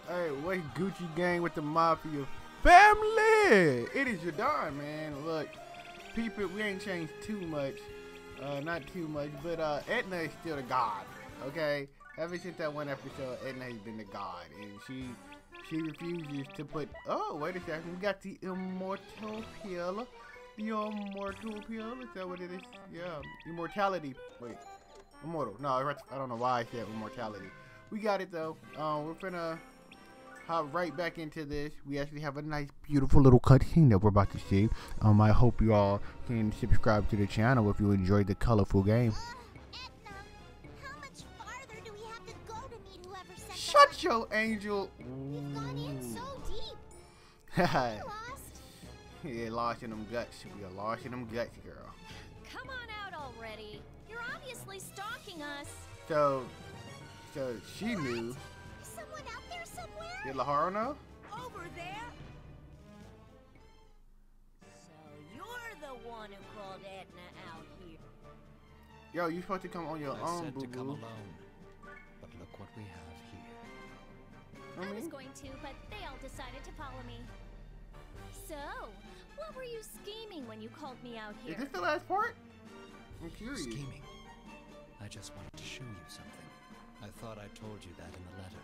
Hey, what's Gucci Gang with the Mafia family? It is your Don, man. Look, people, we ain't changed too much. Not too much, but Edna is still the god, okay? Ever since that one episode, Edna has been the god, and she refuses to put, oh, wait a second, we got the immortal pill. The immortal pill, is that what it is? Yeah, immortality, wait, immortal, no, I don't know why I said immortality. We got it though. We're finna hop right back into this. We actually have a nice, beautiful little cutscene that we're about to see. I hope you all can subscribe to the channel if you enjoyed the colorful game. Edna, how much farther do we have to go to meet whoever sent us? Shut your angel. We've gone in so deep. Haha. We're lost. Yeah, lost in them guts. We are lost in them guts, girl. Come on out already. You're obviously stalking us. So she knew. Is someone out there somewhere? Did Lahara know? Over there? So you're the one who called Edna out here. Yo, you supposed to come on your I own, said boo to come boo. alone, but look what we have here. I I was mean, going to, but they all decided to follow me. So, what were you scheming when you called me out is here? this the last part? I'm curious. Scheming. I just wanted to show you something. I thought I told you that in the letter.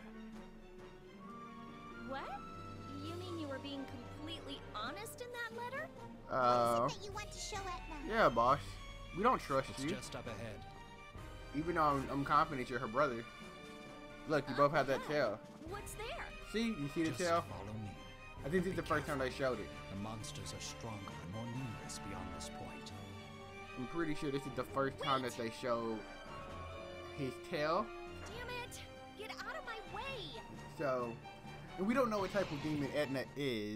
What? You mean you were being completely honest in that letter? What is it that you want to show Edna? Yeah, boss. We don't trust It's you. just up ahead. Even though I'm confident you're her brother. Look, you both have that tail. What's there? See? You see the Just tail? follow me. I think this is the first time they showed it. The monsters are stronger and more numerous beyond this point. I'm pretty sure this is the first time that they show his tail. Damn it! Get out of my way! So, and we don't know what type of demon Edna is.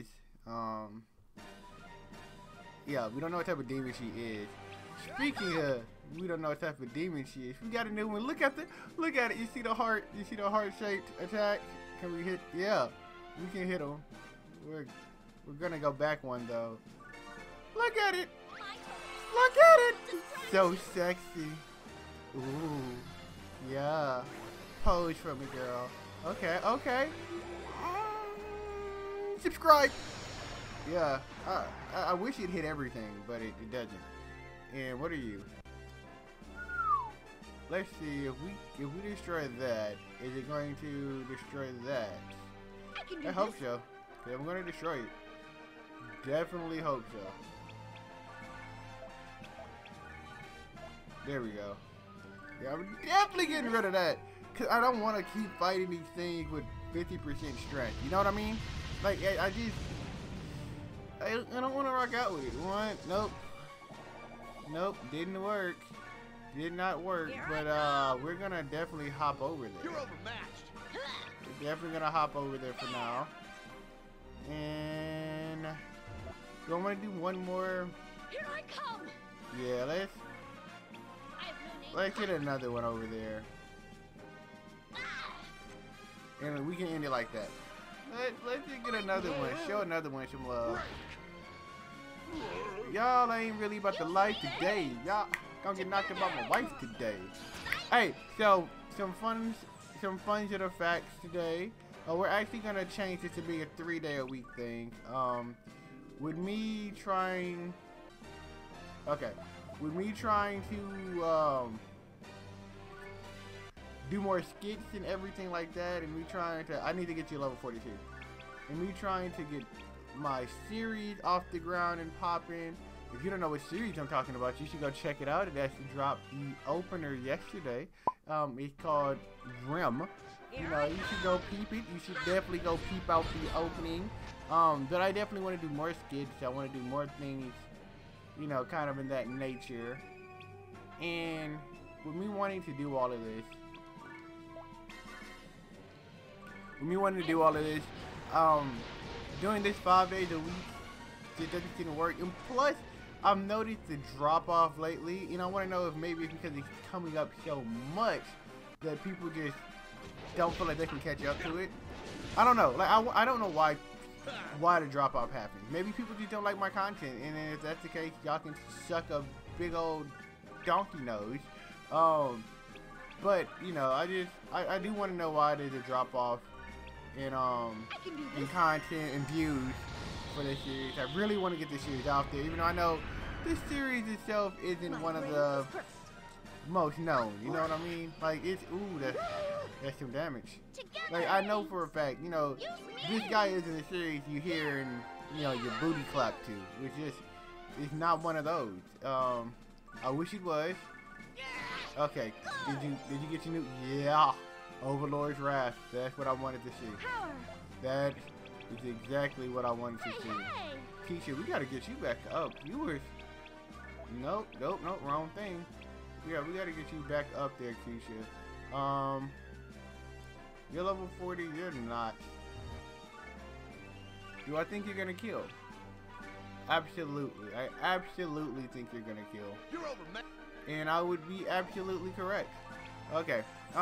Yeah, we don't know what type of demon she is. Speaking of, we don't know what type of demon she is. We got a new one. Look at it. You see the heart? You see the heart-shaped attack? Can we hit? Yeah, we can hit him. We're gonna go back one though. Look at it. Look at it. So sexy. Ooh, yeah. Pose for me, girl. Okay, okay. Subscribe. Yeah, I wish it hit everything, but it doesn't. And what are you? Let's see, if we destroy that, is it going to destroy that? I can do I hope this. so. Okay, I'm gonna destroy it. Definitely hope so. There we go. Yeah, I'm definitely getting rid of that. Cause I don't want to keep fighting these things with 50% strength. You know what I mean? Like, I don't want to rock out with it. What? Nope. Nope, didn't work. Did not work. But we're gonna definitely hop over there. You're overmatched. We're definitely gonna hop over there for now. And do I want to do one more? Here I come! Yeah, I have no name. let's get another one over there. And we can end it like that. Let's just get another one. Show another one some love. Y'all ain't really about the life today. Y'all gonna get knocked about my wife today. Hey, so some fun little facts today. We're actually gonna change this to be a 3-day-a-week thing. With me trying to do more skits and everything like that, and I need to get you level 42. And me trying to get my series off the ground and popping. If you don't know what series I'm talking about, you should go check it out. It actually dropped the opener yesterday. It's called Rim. You know, you should go peep it. You should definitely go peep out the opening. But I definitely want to do more skits. I want to do more things, you know, kind of in that nature. And with me wanting to do all of this, doing this 5 days a week, it doesn't seem to work. And plus, I've noticed the drop off lately, and I want to know if maybe it's because it's coming up so much that people just don't feel like they can catch up to it. I don't know. Like I don't know why the drop off happens. Maybe people just don't like my content, and then if that's the case, y'all can suck a big old donkey nose. But you know, I do want to know why there's a drop off in can do in this. content and views for this series. I really want to get this series out there, even though I know this series itself isn't My one of brain the is perfect. most known. You know what I mean? Like it's that's some damage. Together. Like I know for a fact, you know, this guy is in a series you hear and you know your booty clap to, which is it's not one of those. I wish it was. Okay, did you get your new? Yeah, Overlord's Wrath. That's what I wanted to see. Power. That is exactly what I wanted to see. Hey. Keisha, we gotta get you back up. You were nope, wrong thing. Yeah, we gotta get you back up there, Keisha. You're level 40. You're not. Do I think you're gonna kill? Absolutely. I absolutely think you're gonna kill. You're over, man. And I would be absolutely correct. Okay.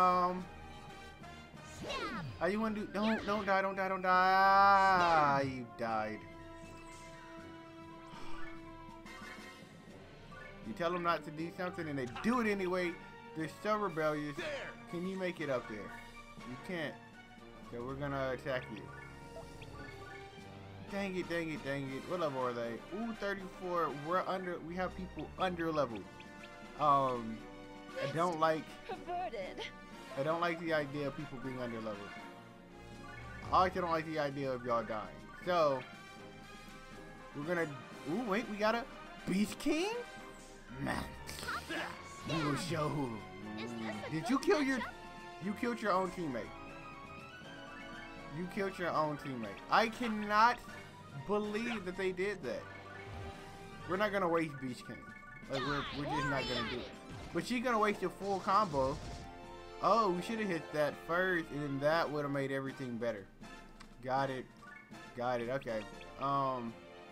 Are you wanna do? Don't die. You died. You tell them not to do something and they do it anyway. They're so rebellious. There. Can you make it up there? You can't. So we're gonna attack you. Dang it. What level are they? Ooh, 34. We have people under leveled. I don't like the idea of people being under leveled. I also don't like the idea of y'all dying. So we're gonna ooh wait, we got a Beast King? Man. We will show who. Did you kill your you killed your own teammate. You killed your own teammate. I cannot believe that they did that. We're not gonna waste Beast King. Like we're just not gonna do it. But she's gonna waste a full combo. Oh, we should have hit that first, and then that would have made everything better. Got it. Okay. Watch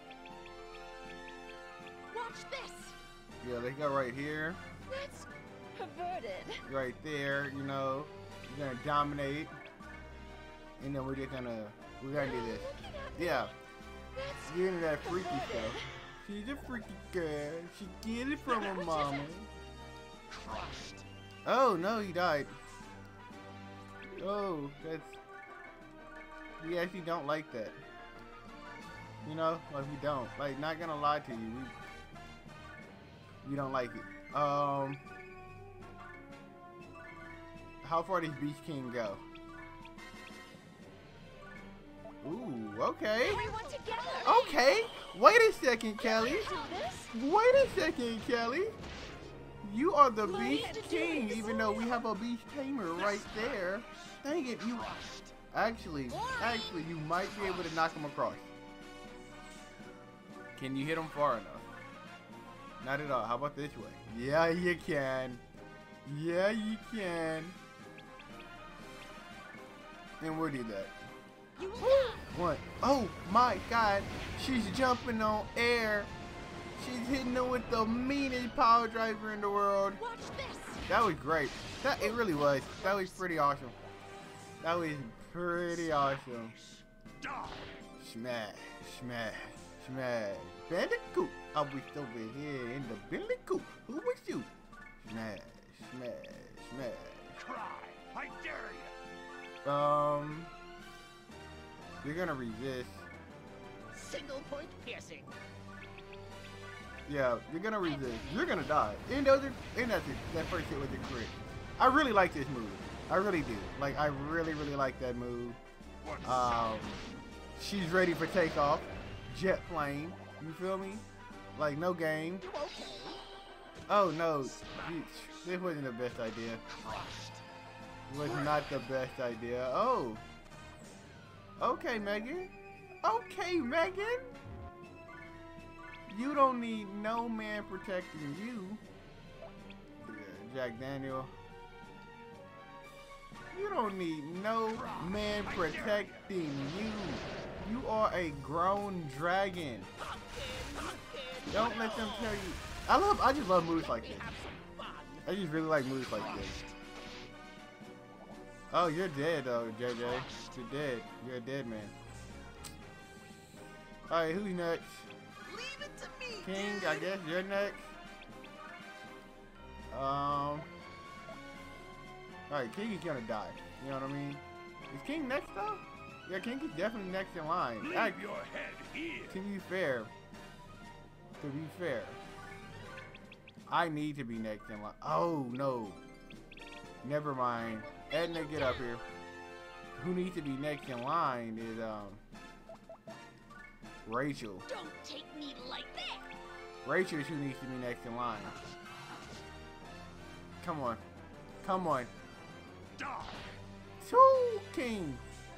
this. Yeah, let's go right here. That's perverted. Right there, you know. We're gonna dominate. And then we're gonna do this. Yeah. Get into that freaky stuff. She's a freaky girl. She get it from her mama. Crushed. Oh no, he died. Oh, that's we actually don't like that. You know, like we don't. Like not gonna lie to you, we don't like it. How far does Beast King go? Ooh, okay. Everyone together. Okay. Wait a second, Kelly. Do this. Wait a second, Kelly. You are the What Beast are you King, doing? even though we have a Beast Tamer right there. Dang it, you actually, you might be able to knock him across. Can you hit him far enough? Not at all. How about this way? Yeah, you can. Yeah, you can. And we'll do that. You What? Oh my God! She's jumping on air. She's hitting him with the meanest power driver in the world. watch this. That was great. It really was. That was pretty awesome. That was pretty awesome. Smash, smash, smash. Bandicoot. I was over here in the Billy Coop. Who was you? Smash, smash, smash. Cry. I dare you. You're gonna resist. Single point piercing. Yeah, you're gonna resist. You're gonna die. And that's it. That first hit with the crit. I really like this move. I really do. Like I really like that move. She's ready for takeoff. Jet plane. You feel me? Like no game. Oh no, this wasn't the best idea. Was not the best idea. Oh. Okay, Megan. Okay, Megan. You don't need no man protecting you. Jack Daniel. You don't need no man protecting you. You are a grown dragon. Don't let them tell you. I just love moves like this. I just really like moves like this. Oh, you're dead though, JJ. You're dead. You're a dead man. Alright, who's next? Leave it to me. King, I guess you're next. Alright, King is gonna die. You know what I mean? Is King next though? Yeah, Kinky's definitely next in line. Leave your head here. To be fair, I need to be next in line. Oh no, never mind. Edna, get up here. Who needs to be next in line is Rachel. Don't take me like that. Rachel is who needs to be next in line. Come on, come on. Die. Two King.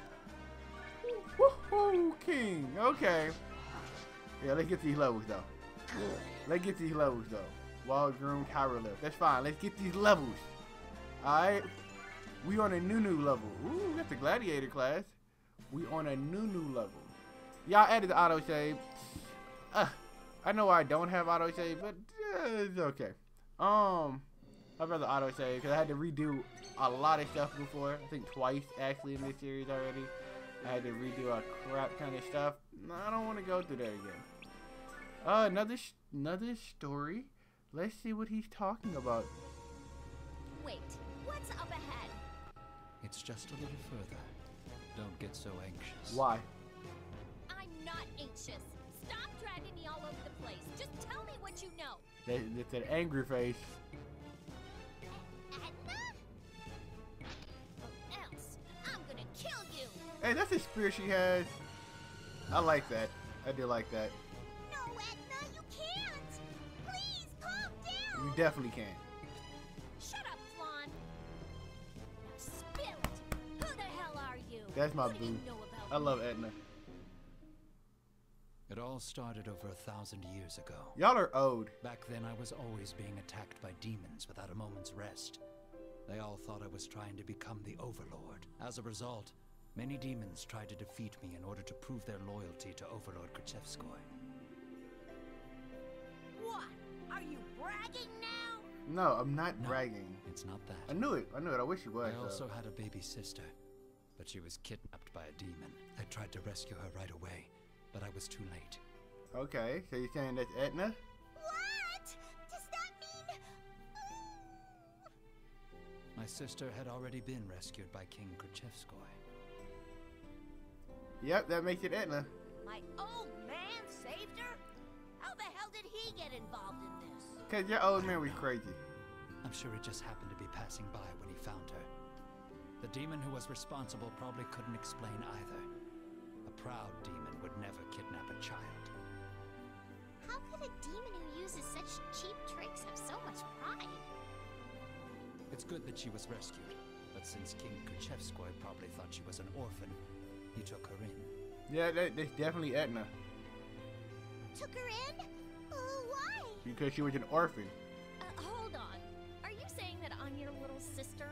Woohoo, King. Okay. Yeah, let's get these levels though. Let's get these levels though. Wild Groom Tower level. That's fine. Let's get these levels. Alright. We on a new level. Ooh, that's the gladiator class. We on a new level. Y'all added the autosave. I know I don't have autosave, but it's okay. I'd rather autosave because I had to redo a lot of stuff before. I think twice actually in this series already. I had to redo a crap kind of stuff. No, I don't want to go through that again. Another story. Let's see what he's talking about. Wait, what's up ahead? It's just a little further. Don't get so anxious. Why? I'm not anxious. Stop dragging me all over the place. Just tell me what you know. It's an angry face. Edna? Or else, I'm gonna kill you. Hey, that's a spear she has. I like that. I do like that. No, Edna, you can't. Please, calm down. You definitely can. Shut up, Flan. Now spill it. Who the hell are you? That's my What do you boo. know about I love me? Edna. It all started over 1,000 years ago. Y'all are owed. Back then, I was always being attacked by demons without a moment's rest. They all thought I was trying to become the Overlord. As a result, many demons tried to defeat me in order to prove their loyalty to Overlord Krichevskoy. What? Are you bragging now? No, I'm not No, bragging. it's not that. I knew it. I wish you was. I also though. had a baby sister, but she was kidnapped by a demon. I tried to rescue her right away, but I was too late. Okay, so you're saying that's Edna? What? Does that mean... My sister had already been rescued by King Krichevskoy. Yep, that makes it Edna. My old man saved her? How the hell did he get involved in this? Cause your old man was crazy. I'm sure he just happened to be passing by when he found her. The demon who was responsible probably couldn't explain either. A proud demon would never kidnap a child. How could a demon who uses such cheap tricks have so much pride? It's good that she was rescued, but since King Krichevskoy probably thought she was an orphan, he took her in. Yeah, that's definitely Edna. Took her in? Why? Because she was an orphan. Hold on. Are you saying that I'm your little sister?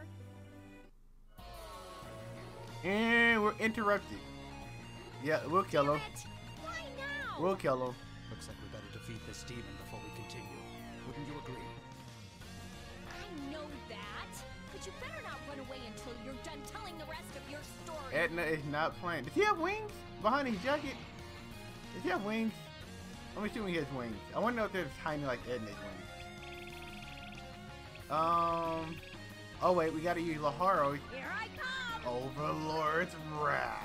And we're interrupted. Yeah, we'll kill him. Damn it! Why now? We'll kill him. Looks like we better defeat this demon before we continue. Wouldn't you agree? I know that, but you better not run away until you're done telling the rest of your story. Edna is not playing. Does he have wings behind his jacket? Does he have wings? I'm assuming he has wings. I want to know if they're tiny like Edna's wings. Oh wait, we gotta use Laharo's Here I come! Overlord's Wrath.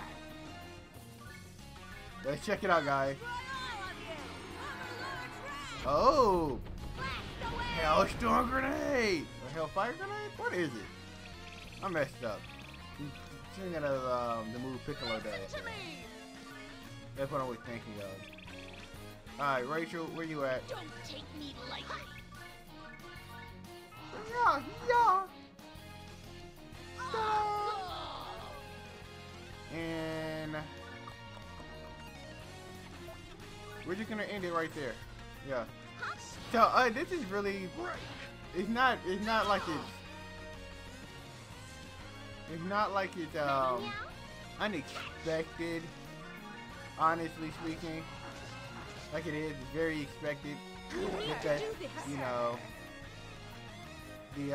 Let's check it out, guys. Run all of you! Overlord's Wrath! Oh, Blast away! Hellstorm Grenade! Or Hellfire Grenade? What is it? I messed up. I'm thinking of the move Piccolo does. Listen to me! That's what I was thinking of. Alright, Rachel, where you at? Don't take me lightly! Yeah, yeah. And we're just gonna end it right there. Yeah. So this is really, it's not like it's unexpected, honestly speaking. Like it is, it's very expected. With that, you know, the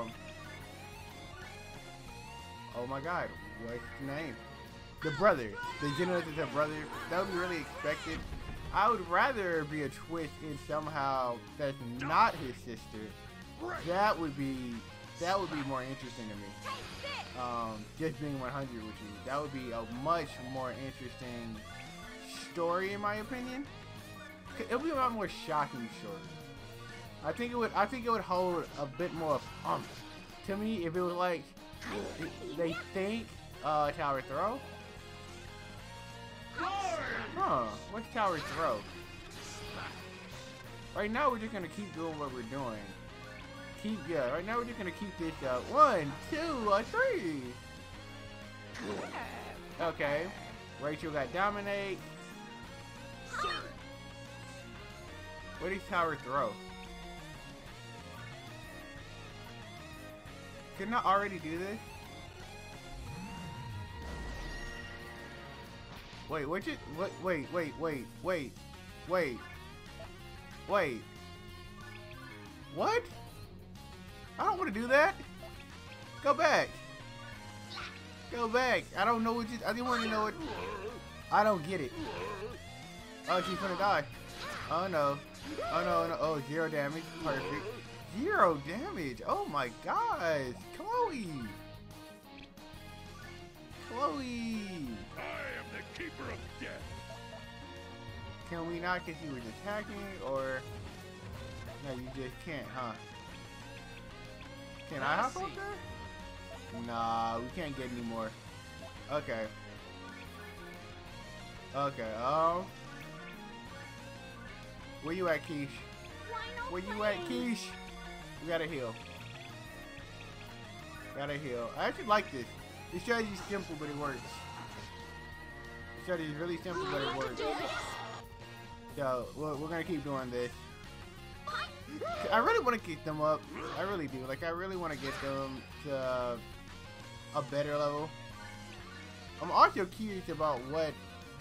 oh my god, what's the name? The brother. The Genesis of brother. That would be really expected. I would rather be a twist in somehow that's not his sister. That would be That would be more interesting to me. Just being 100 with you. That would be a much more interesting story, in my opinion. It would be a lot more shocking story. I think it would hold a bit more pump to me if it was like they think Tower Throw. Huh? What's Tower Throw? Right now we're just gonna keep doing what we're doing. Right now we're just gonna keep this up. 1, 2, 3. Okay. Rachel got Dominate. What is Tower Throw? Couldn't I already do this? Wait, wait. What? I don't want to do that. Go back. Go back. I don't know what you... I didn't want to know it. I don't get it. Oh, she's gonna die. Oh, no. Oh, no. Oh, 0 damage. Perfect. 0 damage. Oh, my gosh. Chloe. I am the keeper of death. Can we not because he was attacking, or... No, you just can't, huh? Can I hop up there? Nah, we can't get any more. Okay. Where you at, Keish? Where you at, Keish? We gotta heal. I actually like this. The strategy's simple, but it works. The strategy's really simple, but it works. So, we're gonna keep doing this. I really want to get them up. I really do. Like, I really want to get them to a better level. I'm also curious about what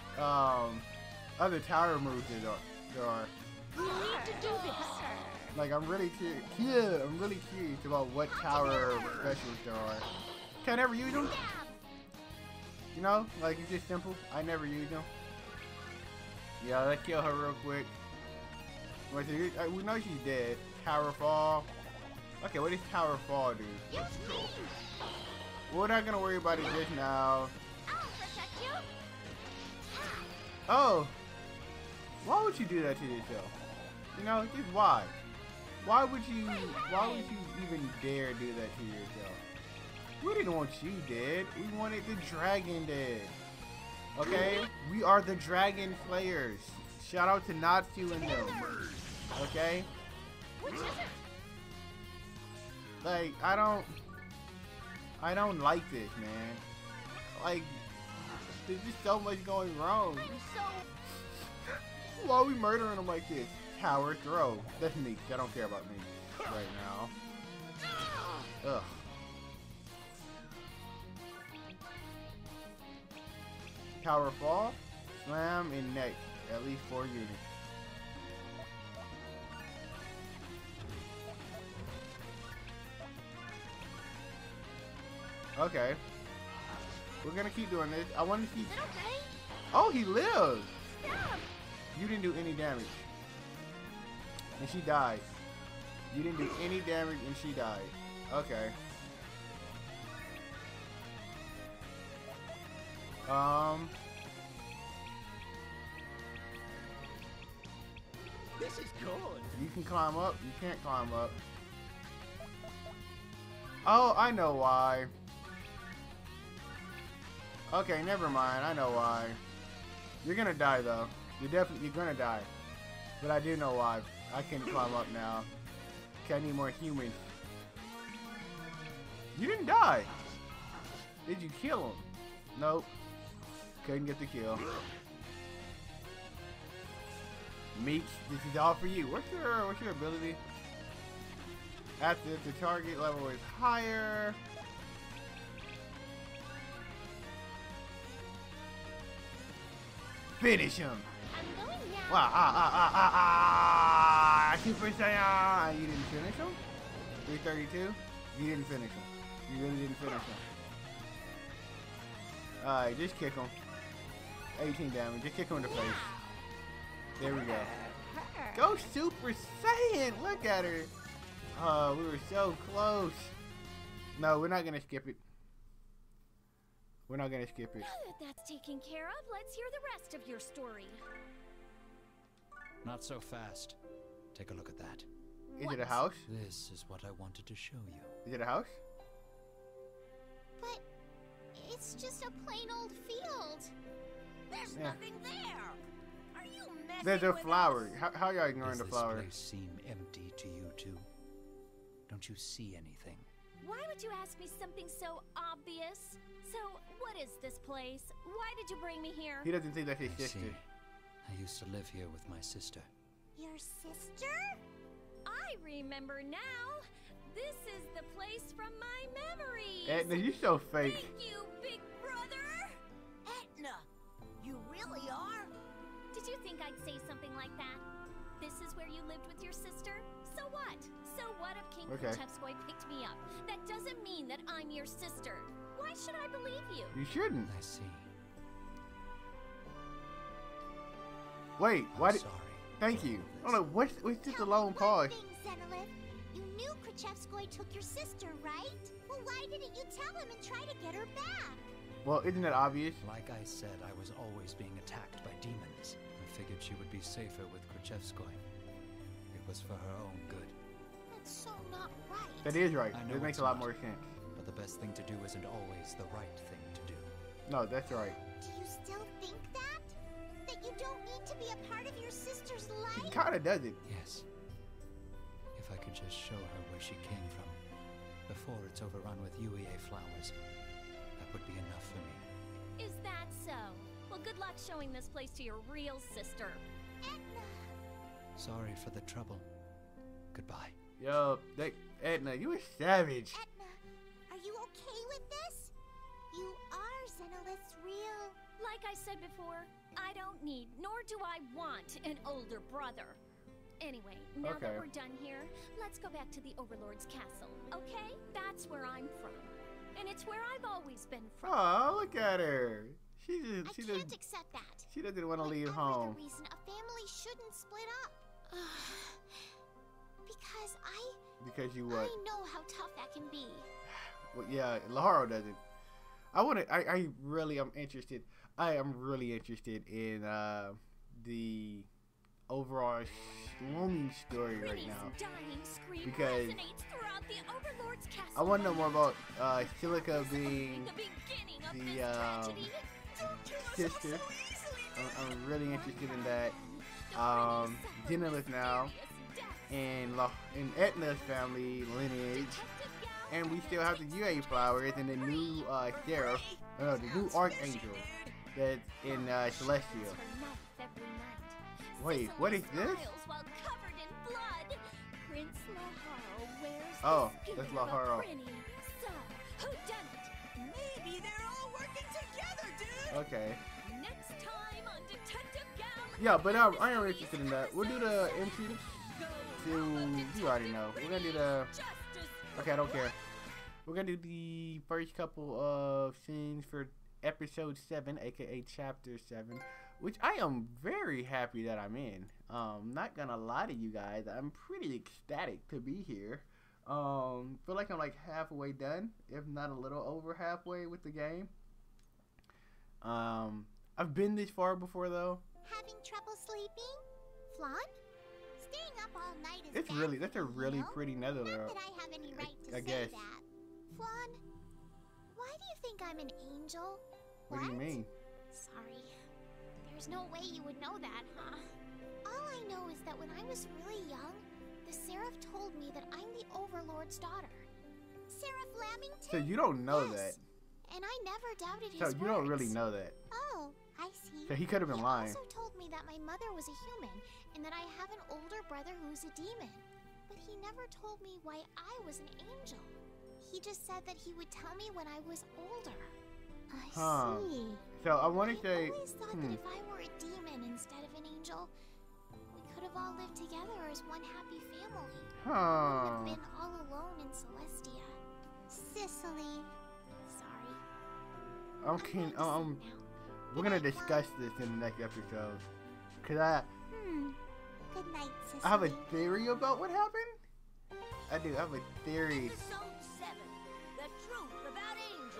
other tower moves there are. We need to do this. Like, I'm really curious. Yeah, I'm really curious about what tower specials there are. Can I never use them? You know, like, it's just simple. I never use them. Yeah, let's kill her real quick. Wait, so we know she's dead. Tower Fall. Okay, what does Tower Fall do? We're not gonna worry about it just now. Oh, why would you do that to yourself? You know, just why? Why would you even dare do that to yourself? We didn't want you dead. We wanted the dragon dead. Okay, we are the Dragon Slayers. Shout out to Natsu and them. Okay? Like, I don't like this, man. Like, there's just so much going wrong. Why are we murdering them like this? Tower Throw. That's me. I don't care about me right now. Ugh. Tower Fall. Slam and next. At least 4 units. Okay. We're gonna keep doing this. I want to keep... Oh, he lived! You didn't do any damage. And she died. You didn't do any damage and she died. Okay. This is good. You can climb up. You can't climb up. Oh, I know why. Okay, never mind. I know why. You're gonna die though. You're gonna die. But I do know why. I can climb up now. Okay, I need more humans. You didn't die. Did you kill him? Nope. Couldn't get the kill. Meek, this is all for you. What's your ability? After the target level is higher. Finish him. I'm going now. Wow, Super Saiyan. You didn't finish him? 332? You didn't finish him. You really didn't finish him. Alright, just kick him. 18 damage. Just kick him in the face. There we go. Go Super Saiyan! Look at her. We were so close. No, we're not gonna skip it. We're not gonna skip it. Now that that's taken care of, let's hear the rest of your story. Not so fast. Take a look at that. Is it a house? This is what I wanted to show you. Is it a house? But it's just a plain old field. There's Yeah. nothing there. Are you messing There's a with flower. us? How y'all ignoring Does the this flower? place seem empty to you too? Don't you see anything? Why would you ask me something so obvious? So, what is this place? Why did you bring me here? He doesn't think that's his I sister. see. I used to live here with my sister. Your sister? I remember now. This is the place from my memories. Edna, you so fake. Thank you, big brother. Etna, you really are? Did you think I'd say something like that? This is where you lived with your sister? So what? So what if King Okay. Khrushchevskoy picked me up? That doesn't mean that I'm your sister. Why should I believe you? You shouldn't. I see. Wait, I'm why did... sorry. Thank for you. all Oh this. no, what's just a Tell me long one pause? thing, Zenolith. You knew Khrushchevskoy took your sister, right? Well, why didn't you tell him and try to get her back? Well, isn't that obvious? Like I said, I was always being attacked by demons. I figured she would be safer with Khrushchevskoy. It was for her own good. That's so not right. That is right. I know It makes it's a lot not. more sense. But the best thing to do isn't always the right thing to do. No, that's right. Do you still think that? That you don't need to be a part of your sister's He life? kinda does it. Yes. If I could just show her where she came from, before it's overrun with UEA flowers, that would be enough for me. Is that so? Well, good luck showing this place to your real sister. Etna. Sorry for the trouble. Goodbye. Yo, Edna, you a savage. Etna, are you okay with this? You are Zenolith's real... Like I said before, I don't need, nor do I want, an older brother. Anyway, now Okay. that we're done here, let's go back to the Overlord's castle, okay? That's where I'm from. And it's where I've always been from. Oh, look at her. She I just, can't accept that. she doesn't want to leave Whatever home. the reason, a family shouldn't split up. Because Because you I what? know how tough that can be. Well, yeah, Laharo doesn't. I really am interested. I am really interested in the overall Sloomy story right Prinny's now. dying scream Because resonates throughout the Overlord's castle. I want to know more about Silica being the beginning of the, this tragedy. sister. I'm really interested in that. The Prinny Zenolith suffers now, mysterious deaths. in Etna's family lineage, Detective Gal and we still have the UA flowers and the new sheriff, the new archangel that's in Celestia. her knife every night. Wait, what is Cicely this? smiles while covered in blood. Prince Laharo wears Oh, the that's skin of a Laharo. Prinny. So, who done it? Maybe they're all working together, dude. Okay. Next time on Detective Gal. Yeah, but I am interested in that. We'll do the entrance to. You already know. We're gonna do the. Okay, I don't care. We're gonna do the first couple of scenes for episode 7, aka chapter 7, which I am very happy that I'm in. Not gonna lie to you guys, I'm pretty ecstatic to be here. Feel like I'm like halfway done, if not a little over halfway with the game. I've been this far before though. Having trouble sleeping? Flan? Staying up all night is It's bad really for that's a you, really know? pretty nether Not there. that I have any right to I say guess. that. Flan, why do you think I'm an angel? What do you mean? Sorry. There's no way you would know that, huh? All I know is that when I was really young, the Seraph told me that I'm the Overlord's daughter. Seraph Lamington? So you don't know Yes. And I never doubted his that. So you don't really words. know that. Oh, I see. So he could have been He lying. also told me that my mother was a human and that I have an older brother who's a demon. But he never told me why I was an angel. He just said that he would tell me when I was older. I Huh. see. So I want to say, I always thought that if I were a demon instead of an angel, we could have all lived together as one happy family. We would have been all alone in Celestia. Cicely. Sorry. I'm keen. going to We're sleep now. gonna Good night, discuss Mom. this in the next episode. Cause I Good night, Cicely. have a theory about what happened. I do. I have a theory. Episode 7. The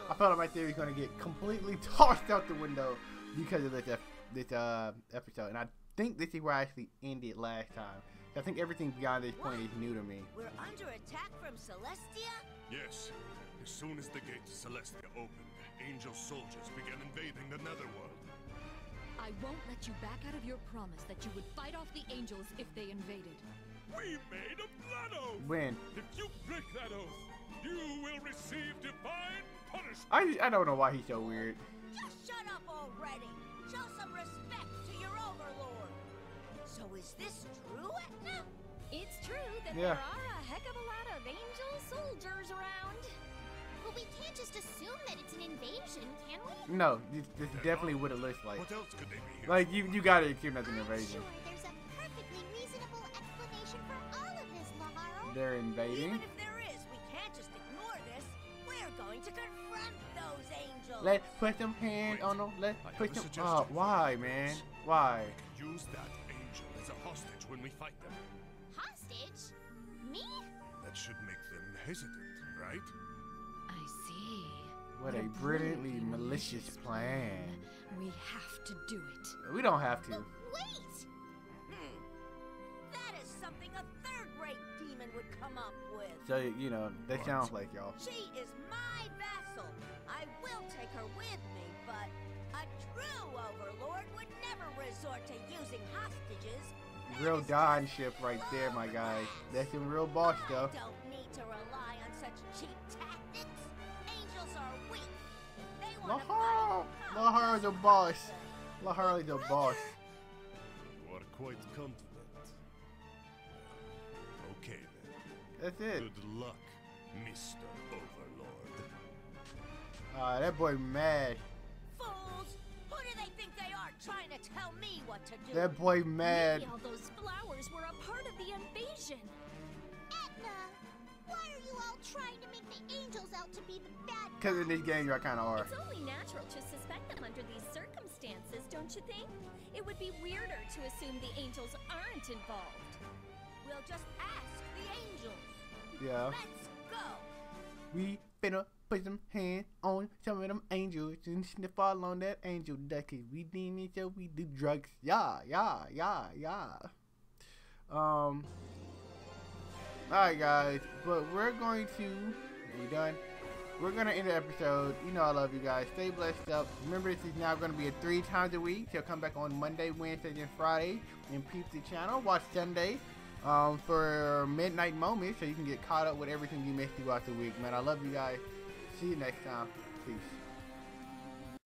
I felt like my theory was gonna get completely tossed out the window because of this episode, and I think this is where I actually ended last time. I think everything beyond this point is new to me. We're under attack from Celestia? Yes. As soon as the gate to Celestia opened, angel soldiers began invading the Netherworld. I won't let you back out of your promise that you would fight off the angels if they invaded. We made a blood oath! When? If you break that oath, you will receive divine punishment! I don't know why he's so weird. Just shut up already! Show some respect to your overlord! So is this true, Etna? It's true that Yeah. there are a heck of a lot of angel soldiers around. But we can't just assume that it's an invasion, can we? No, this is definitely what it looks like. What else could they be here? Like you gotta assume that's an I'm invasion. sure there's a perfectly reasonable explanation for all of this, Laharo. They're invading. Even if there is, we can't just ignore this. We're going to confront those angels. Let's put some hands on them. Let's I have put a some. suggestion. Why, man? Why? Use that angel as a hostage when we fight them. Hostage? Me? That should make them hesitant, right? I see. What a brilliantly malicious plan. We have to do it. We don't have to. But wait! That is something a third-rate demon would come up with. So you know that sounds like y'all. She is my vassal. I will take her with me, but a true overlord would never resort to using hostages. That Real is Don just ship right there, my guy. class. That's some real boss stuff. I don't need to rely on such cheap tactics. Angels are weak. If they want to Laharo! fight, Laharo's a boss. Laharo's a boss. You are quite confident. Okay then. That's it. Good luck, Mr. Overlord. That boy mad. fools! Who do they think they are trying to tell me what to do? That boy mad. Maybe all those flowers were a part of the invasion. Etna! Why are you all trying to make the angels out to be the bad Cause in this game y'all kinda are. It's only natural to suspect them under these circumstances, don't you think? It would be weirder to assume the angels aren't involved. We'll just ask the angels. Yeah. Let's go. We finna put some hands on some of them angels and sniff all on that angel dust. Cause we demons, so we do drugs. Yeah. Alright guys, but we're going to, are you done? We're gonna end the episode. You know I love you guys. Stay blessed up. Remember this is now gonna be 3 times a week. So come back on Monday, Wednesday, and Friday and peep the channel. Watch Sunday for midnight moments so you can get caught up with everything you missed throughout the week. Man, I love you guys. See you next time. Peace.